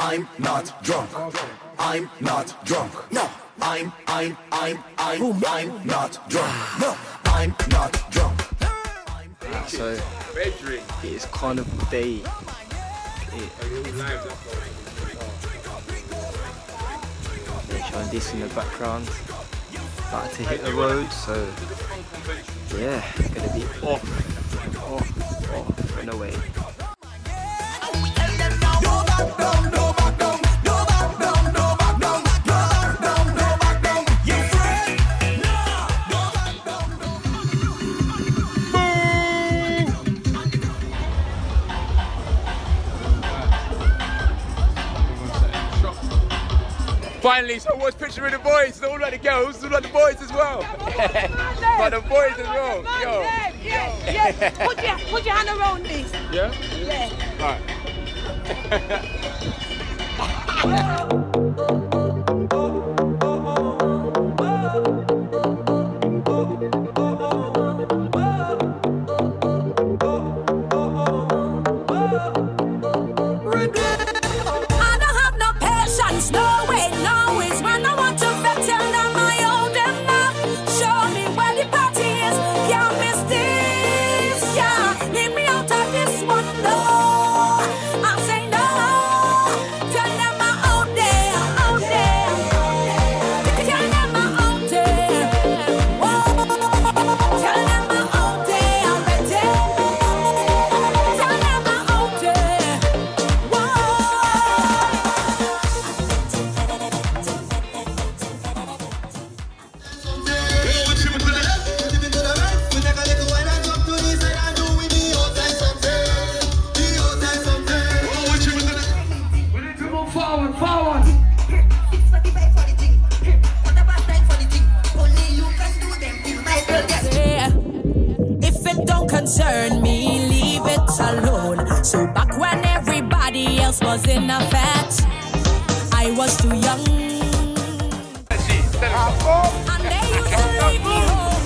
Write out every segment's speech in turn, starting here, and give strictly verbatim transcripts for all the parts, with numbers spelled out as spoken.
I'm not drunk. I'm not drunk. No. I'm, I'm, I'm, I'm, I'm not drunk. No. I'm not drunk. So, it is Carnival Day. It, yeah, showing this in the background. About to hit the road, so yeah, gonna be off, off, off and away. Finally, so what's picture with the boys? It's all about the girls, it's all about the boys as well. But the boys as well. Yo. Yeah, yeah. Put your, put your hand around me. Yeah? Yeah. Alright. Concern me, leave it alone. So back when everybody else was in a fat, I was too young. And they used to leave me home.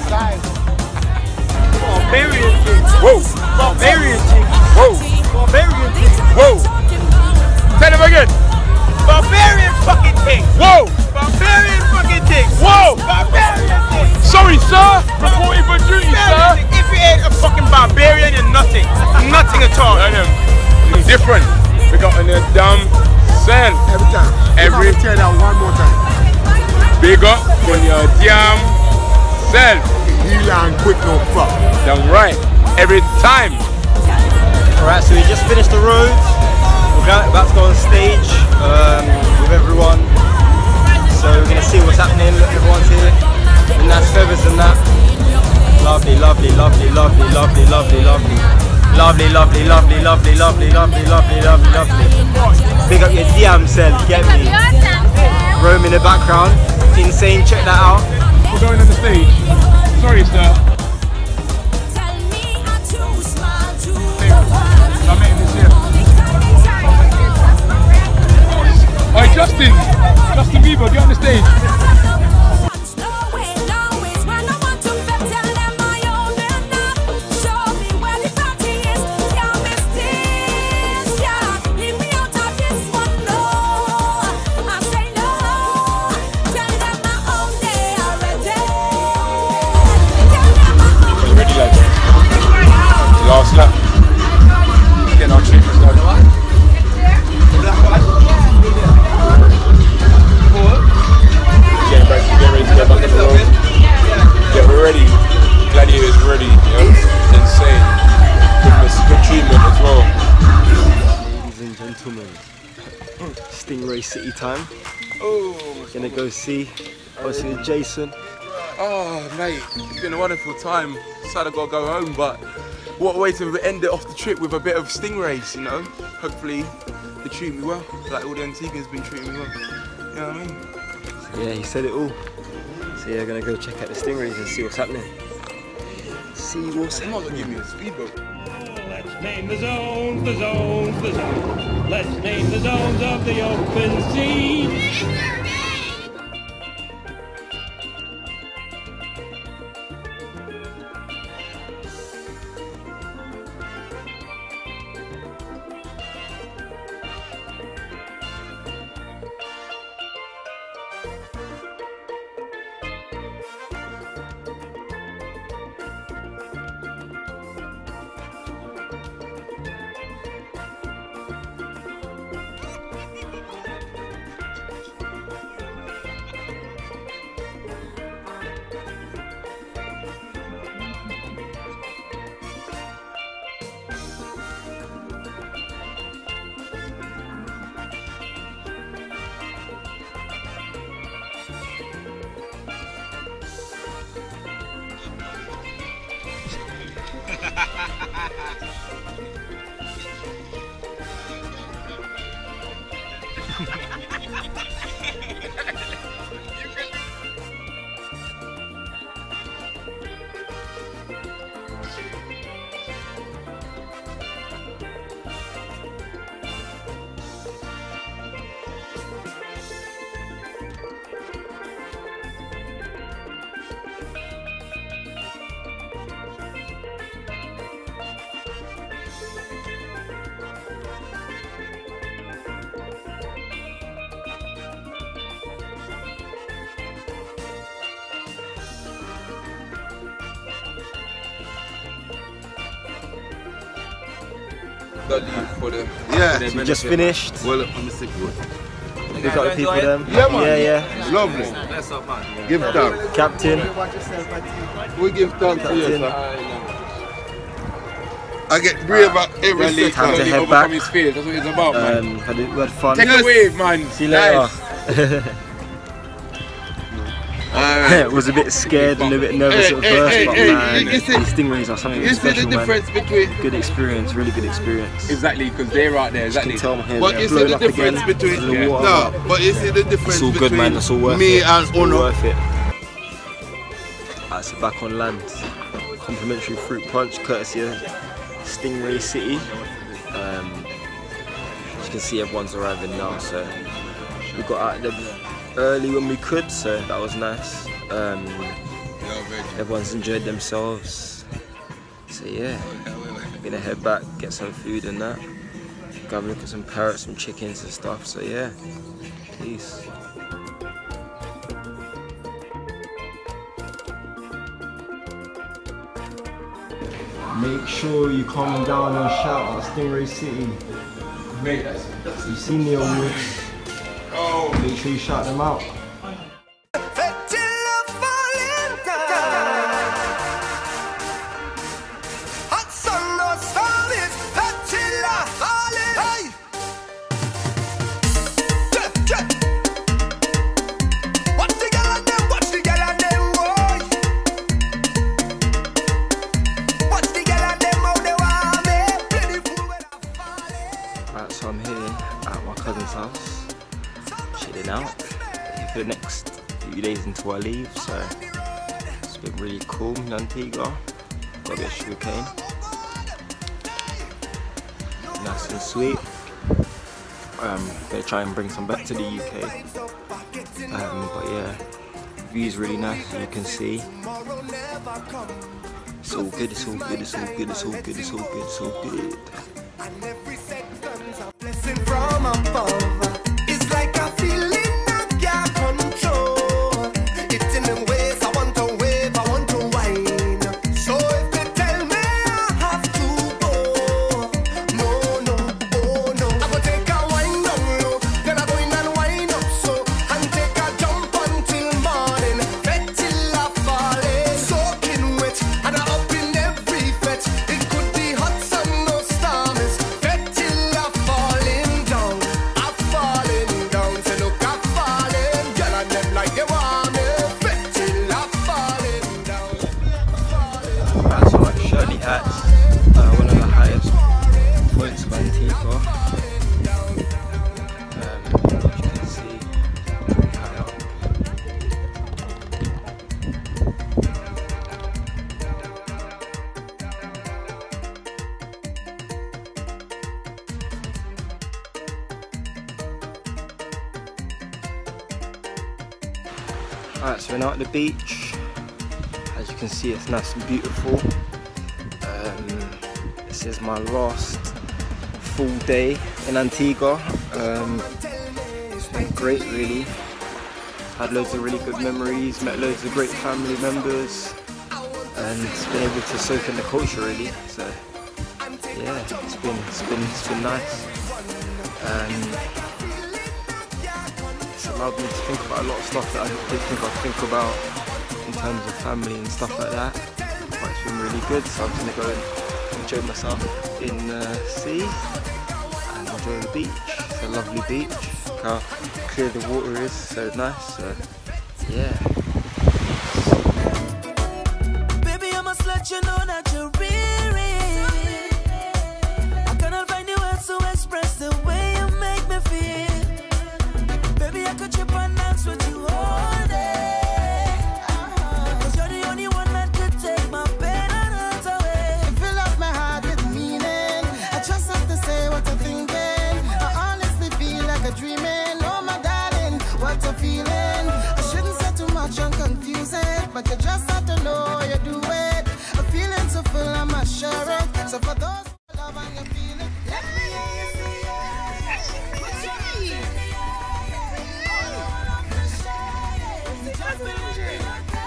Barbarian thing. Whoa. Barbarian thing. Whoa. Barbarian thing. Whoa. Tell them again. Barbarian fucking thing. Whoa. Barbarian fucking thing. Whoa. Barbarian thing. Sorry, sir. Reporting for duty, sir. If you ain't a fucking barbarian, you're nothing. Nothing at all. It's different. We got in a damn cell. Every time. Every tell that one more time. Big up on your damn cell. Heal and quick, no fuck. Damn right. Every time. Alright, so we just finished the roads. We're about to go on stage um, with everyone. So we're gonna see what's happening. Look, everyone's here. And that's feathers and that. Lovely, lovely, lovely, lovely, lovely, lovely, lovely. Lovely, lovely, lovely, lovely, lovely, lovely, lovely, lovely, lovely. Big up your D M cell, get me. Rome in the background. Insane, check that out. We're going on the stage. Sorry, sir. I met him this year. Alright, Justin. Justin Bieber, get on the stage. Last lap. Getting our treatment done. Getting back, get ready to get back in the road. Yeah, we're ready. Gladiator's ready. You know? Insane. Good, good treatment as well. Ladies and gentlemen, Stingray City time. Oh, Gonna go see, obviously with Jason. Oh, mate, it's been a wonderful time. Sad I gotta go home, but what a way to end it off the trip with a bit of Stingrays, you know? Hopefully they treat me well, like all the Antiguans been treating me well. You know what I mean? Yeah, he said it all. So yeah, gonna go check out the Stingrays and see what's happening. See what's They might happening. as well give me a speedboat. Let's name the zones, the zones, the zones. Let's name the zones of the open sea. For the, Yeah. for We just finished. Well, I'm a sick boy. We got the people them. Yeah, man. Yeah, yeah. Lovely. Give thanks. Captain. We give thanks to you, Captain. sir. I get braver every Rally, second. Time to Rally head overcome back. his fears. That's what it's about, man. Um, had it, we had fun. Take a wave, man. See you later. Nice. I was a bit scared and a bit nervous Hey, at hey, first, hey, but hey, man, you see- these stingrays are something You see special, the difference man. between. Good experience, really good experience. Exactly, because they're out there. You Exactly. can tell my hair's But you see blowing the up difference again. between. The water. No, but you see the difference It's all between good, man. It's all worth me it. and It's all Uno. worth it. Alright, so back on land. Complimentary fruit punch, courtesy of Stingray City. Um, as you can see, everyone's arriving now, so we got out there early when we could, so that was nice. Um, everyone's enjoyed themselves, so yeah, we're gonna head back, get some food and that, go have a look at some parrots, some chickens and stuff, so yeah, peace. Make sure you come down and shout out Stingray City. You've seen the awards, make sure you shout them out. Right, so I'm here at my cousin's house, chilling out here for the next few days until I leave, so it's been really cool in Antigua. Got a bit of sugar cane, nice and sweet. Um, gonna try and bring some back to the U K. Um, but yeah, view's really nice, as you can see. It's all good, it's all good, it's all good, it's all good, it's all good, it's all good. Blessing from above. It's like a feeling I can't control. It's in the ways I want to wave, I want to whine. So if they tell me I have to go, no, no, oh no. I go take a wind down low, then I go in and wind up so, and take a jump until morning, fet till I fall in. Soaking wet, and I up in every fet. It could be hot sun, no storms. Fet till I falling down, I'm falling down. Say look, I'm falling. Girl and them like they want me. Bet till I'm falling down. Right, so like Shirley Hats, uh, one of the highest points of Antigua. Um, as you can see, pretty high up. Alright, so we're now at the beach. As you can see, it's nice and beautiful. Um, this is my last full day in Antigua. Um, it's been great, really. Had loads of really good memories, met loads of great family members, and been able to soak in the culture, really. So yeah, it's been it's been it's been nice. Um, it's allowed me to think about a lot of stuff that I didn't think I'd think about in terms of family and stuff like that. But it's been really good, so I'm gonna go and enjoy myself in the sea and enjoy the beach. It's a lovely beach. Look how clear the water is, so nice. So yeah. Baby, I must let you know that you're real, real. but you just have to know you do it. A feeling so full, I'm assured. So for those who love and you feel it, let me hear you say yes. Put your hands in the air. All over the shade. Just believe it.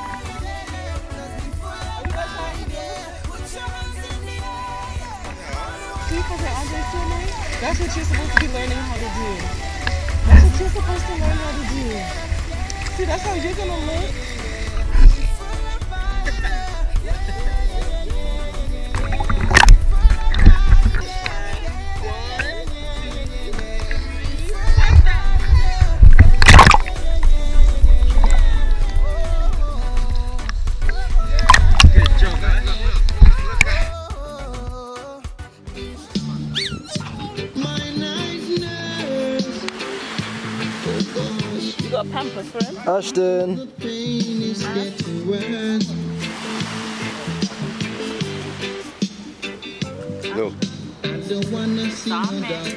Put your hands in the air. See, for the Andre swimming, that's what you're supposed to be learning how to do. That's what you're supposed to learn how to do. See, that's how you're gonna look. Pampers for him. Ashton. No. Stop it.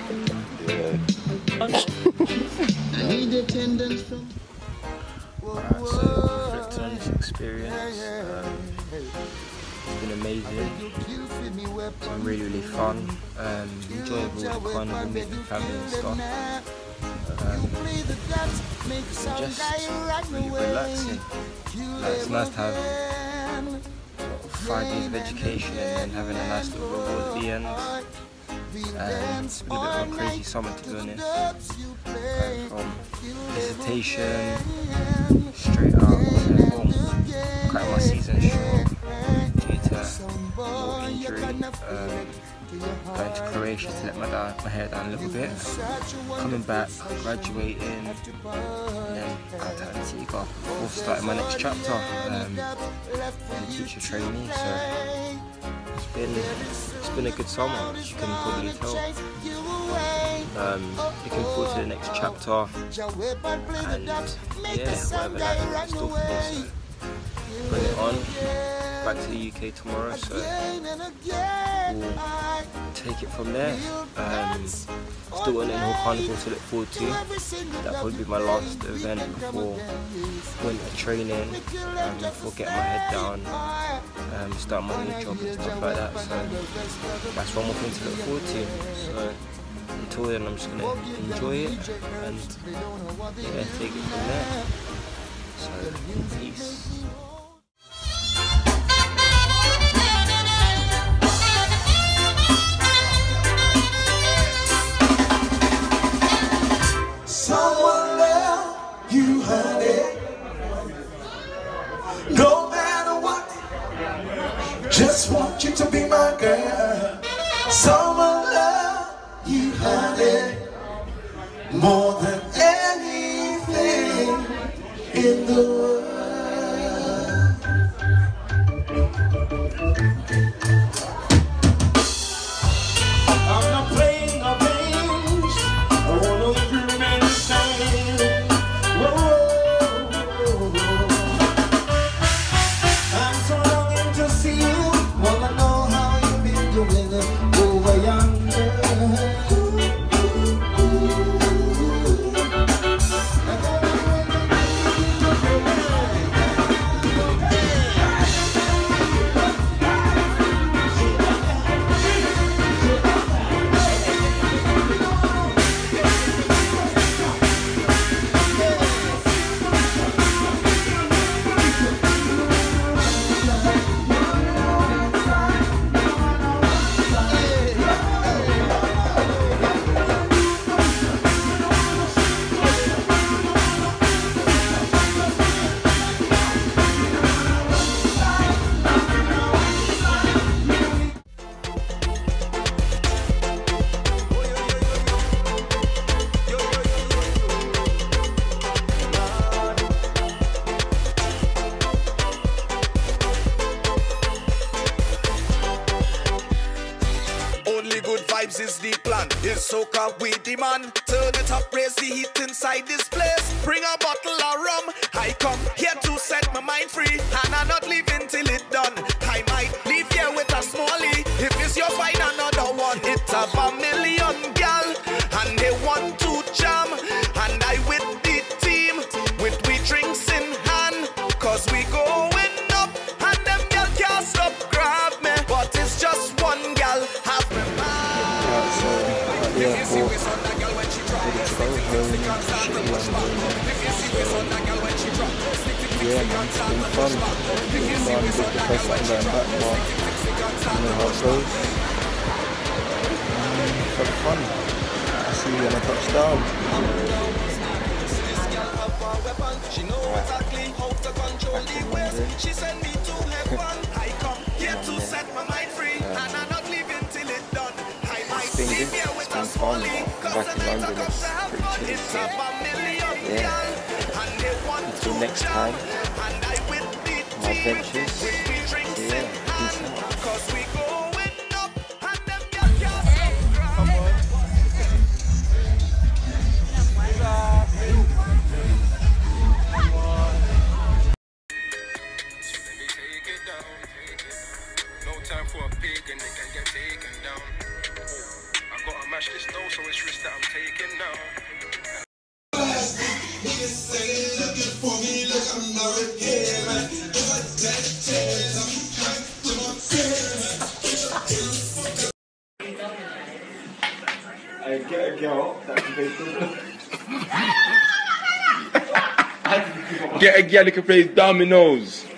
Alright, so reflecting on this experience, um, it's been amazing. It's been really, really fun, um, enjoyable, kind of meeting family and stuff. Um, just really relaxing. Like, it's nice to have five years of education and then having a nice little reward at the end. Um, it's been a bit of a crazy summer, to be honest. Going from visitation straight up to home, cutting my season short due to more injury. Um, going to Croatia to let my, down, my hair down a little bit, coming back, graduating, and then out to Antigua before starting my next chapter um, as a teacher trainee. So it's been it's been a good summer, as you can probably tell. Um, looking forward to the next chapter, and yeah, whatever life has in store for me. So bring it on. Back to the U K tomorrow, so we'll take it from there. Um, still got an Hill Carnival to look forward to. That'll probably be my last event before winter training, um, before getting my head down, um, start my new job and stuff like that. So that's one more thing to look forward to. So until then, I'm just gonna enjoy it and yeah, take it from there. So peace. Someone love you, honey. No matter what, just want you to be my girl. Someone love you, honey, more than anything in the world. I'm not playing no games. I wanna live you remain the same. Whoa, whoa, whoa. I'm so longing to see you. Wanna know how you've been doing over yonder. vibes is the plan. It's soca we demand. Turn it up, raise the heat inside this place. Bring a bottle of rum. I come here to set my mind free, and I'm not leaving till it done. I might leave here with a smallie. If it's your find another one, it's a million gal, and they want to jam. And I with the team, with we drinks in hand, cause we going home, shitty London. So, yeah, man, it's been fun. It's been fun, a bit depressed that I'm going back, but you know how it goes. Um, it's had fun. I'll see you when I touch down. She knows exactly how to control the waves. She sent me to heaven. I come here to set my mind free, and I'm not leaving till it's done. I might It's been leave good, here it's with been a fun. small Back in London, it's pretty chill, so yeah. Until next time, my adventures. So yeah, peace out. Time for a pig and they can get taken down. I gotta mash this dough, so it's risk that I'm taking now. I get a girl that can play Get a girl that can play dominoes.